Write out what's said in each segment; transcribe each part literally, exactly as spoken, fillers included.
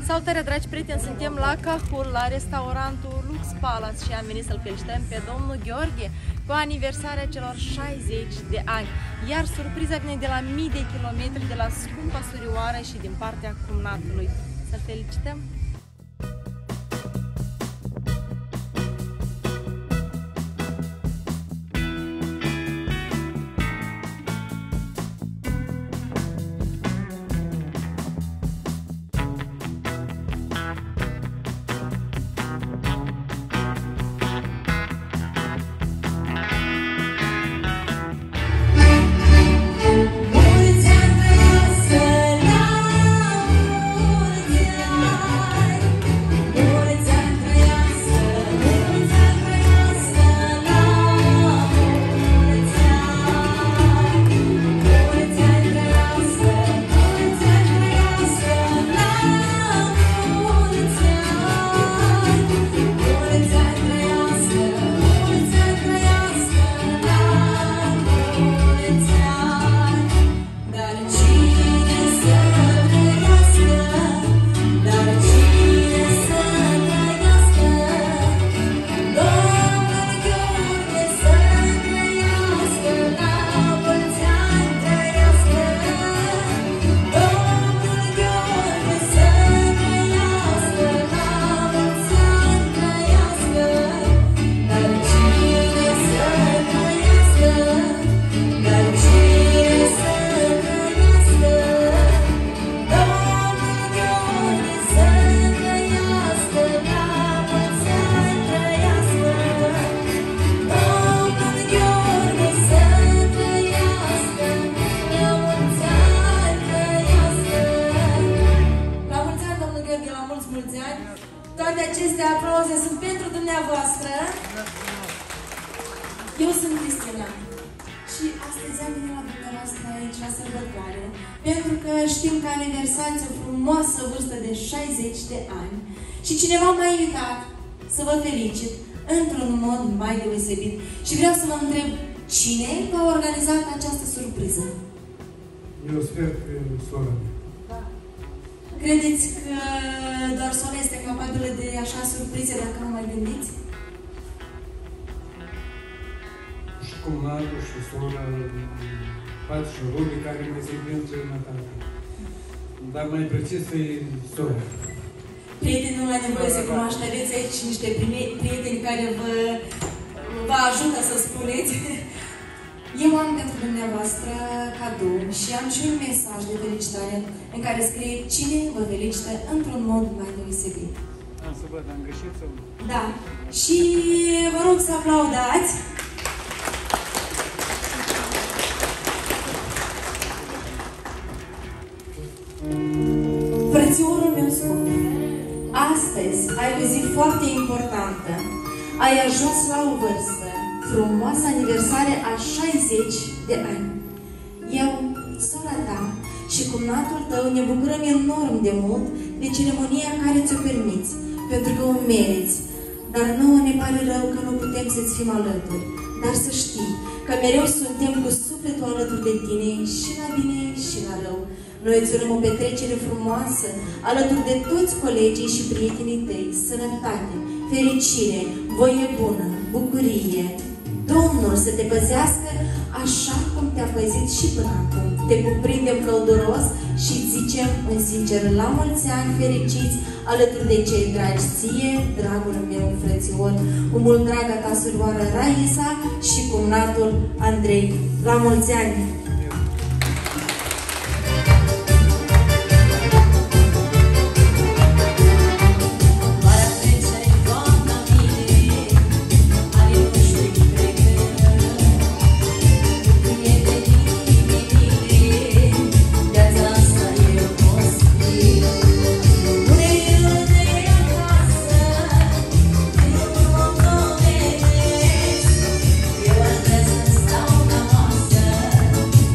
Salutare, dragi prieteni! Suntem la Cahul, la restaurantul Lux Palace și am venit să-l felicităm pe domnul Gheorghe cu aniversarea celor șaizeci de ani. Iar surpriza vine de la mii de kilometri, de la scumpa surioară și din partea cumnatului. Să-l felicităm! Toate aceste aplauze sunt pentru dumneavoastră. Eu sunt Cristina și astăzi am venit la dumneavoastră aici la sărbătoare pentru că știm că aniversați o frumoasă vârstă de șaizeci de ani și cineva m-a invitat să vă felicit într-un mod mai deosebit și vreau să vă întreb cine v-a organizat această surpriză? Eu sper că sora mea. Credeți că doar sora este capabilă de așa surprize dacă nu mai gândiți? Și cumnatul și sora, frate și rude care mai se pentru Natal. Dar mai precis e sora. Prietenii nu la nevoie să cunoaște, aveți aici niște prieteni care vă, vă ajută să spuneți. Eu am pentru dumneavoastră cadou și am și un mesaj de felicitare în care scrie cine vă felicită într-un mod mai deosebit. Am să văd, am greșit sau nu? Da. Și vă rog să aplaudați. Frățiorul meu scump, astăzi ai o zi foarte importantă. Ai ajuns la o vârstă, frumoasă aniversare a șaizeci de ani. Eu, sora ta și cumnatul tău ne bucurăm enorm de mult de ceremonia care ți-o permiți, pentru că o meriți. Dar nouă ne pare rău că nu putem să-ți fim alături. Dar să știi că mereu suntem cu sufletul alături de tine și la bine și la rău. Noi îți urăm o petrecere frumoasă alături de toți colegii și prietenii tăi, sănătate, fericire, voie bună, bucurie. Domnul să te păzească așa cum te-a păzit și până acum. Te cuprindem călduros și zicem în sincer la mulți ani fericiți alături de cei dragi ție, dragul meu frățior, cu mult draga ta surioară Raisa și cumnatul Andrei. La mulți ani! Eu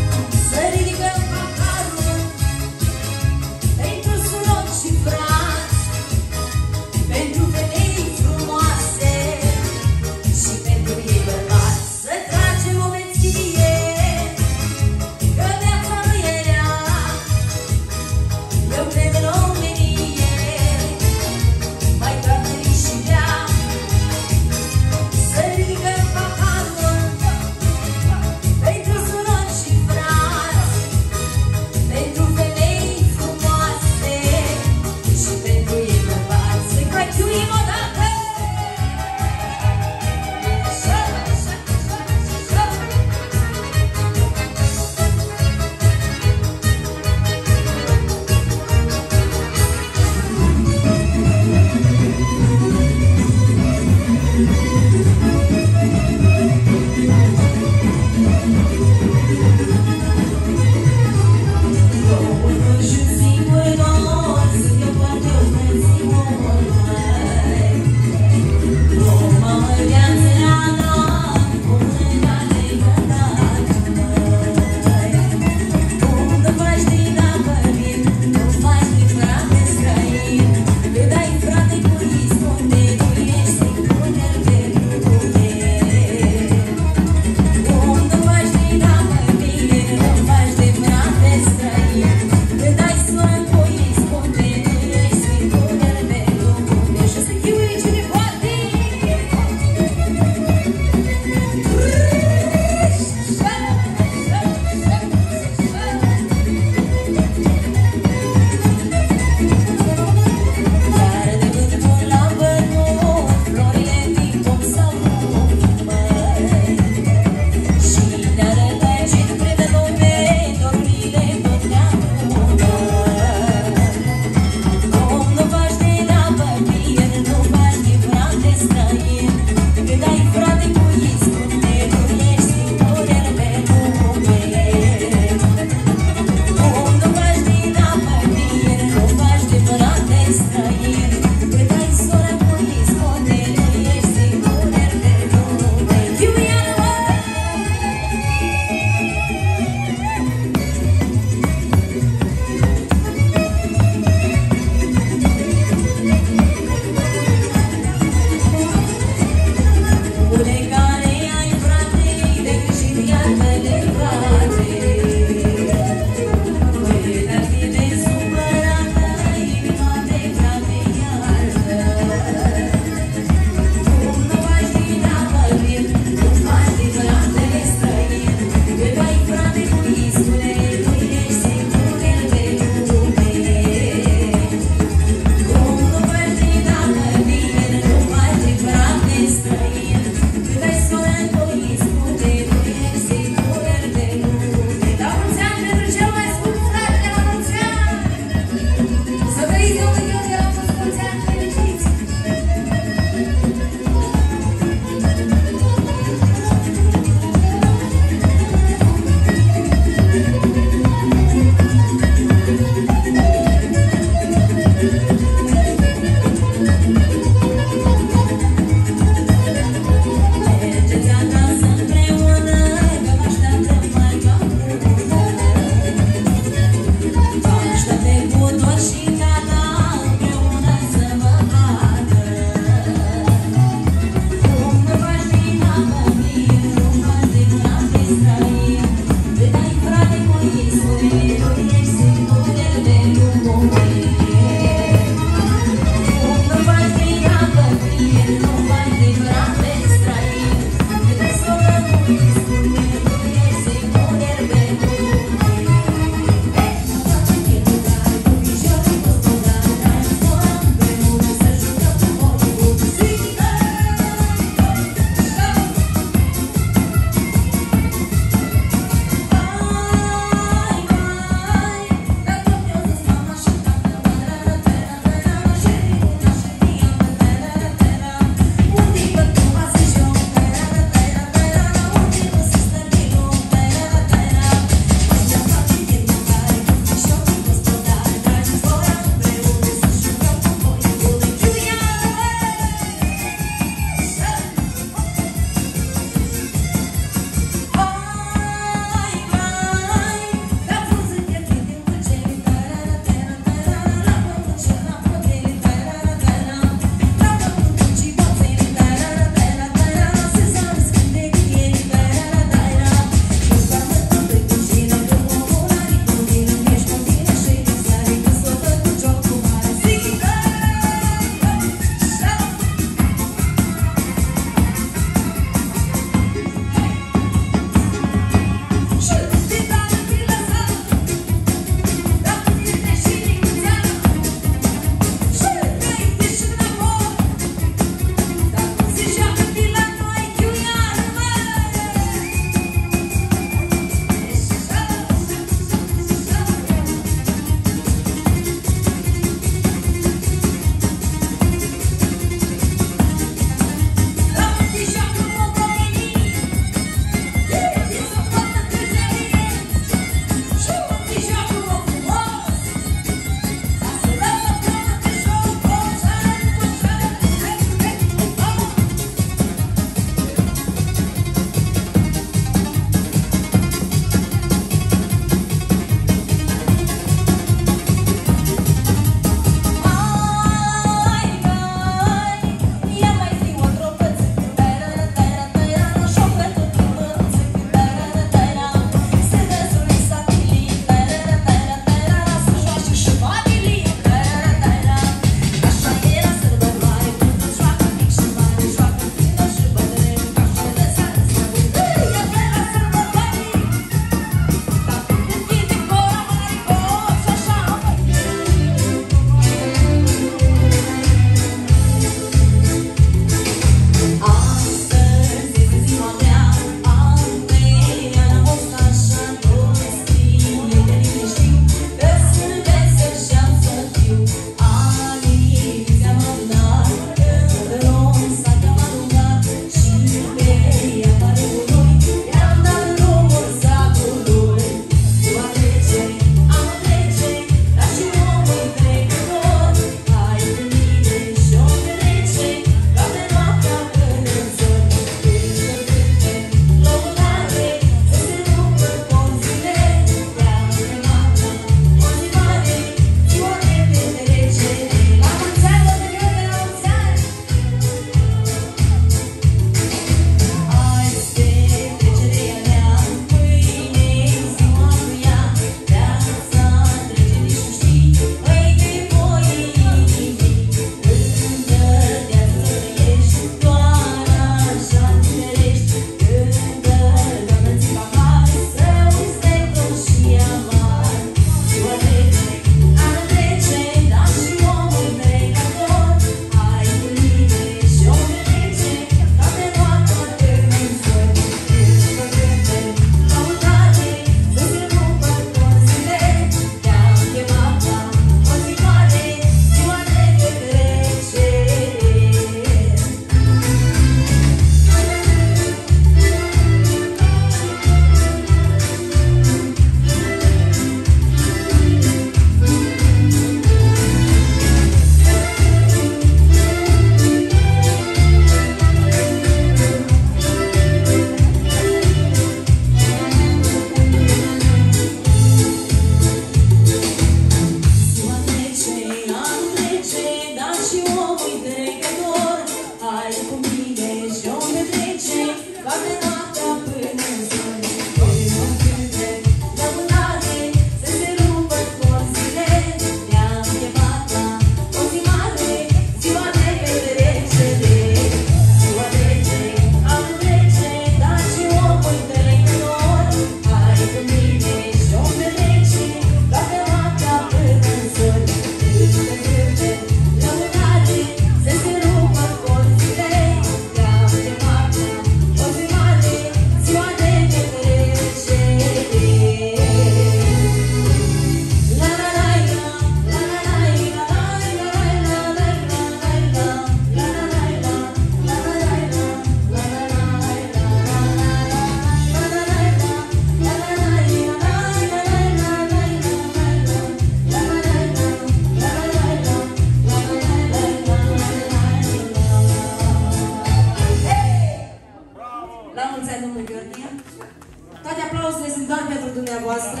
domnul Gheorghe. Toate aplauzele sunt doar pentru dumneavoastră.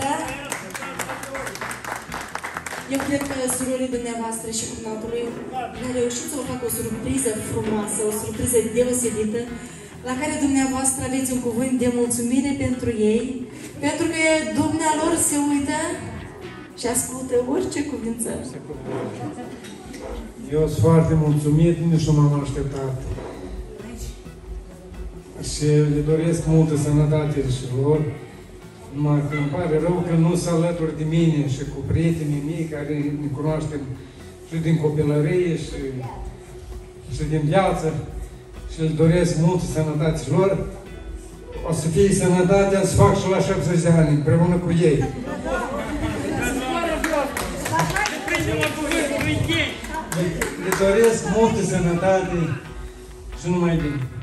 Eu cred că surorii dumneavoastră și cumnatului ne-a reușit să vă facă o surpriză frumoasă, o surpriză deosebită, la care dumneavoastră aveți un cuvânt de mulțumire pentru ei, pentru că dumnealor se uită și ascultă orice cuvință. Eu sunt foarte mulțumit, nici nu m-am așteptat. Și le doresc multă sănătate și lor. Numai că îmi pare rău că nu sunt alături de mine și cu prietenii mei care ne cunoaștem și din copilărie și, și din viață. Și le doresc multă sănătate și lor. O să fie sănătatea să fac și la șaptezeci de ani, împreună cu ei. Le doresc multă sănătate și numai bine.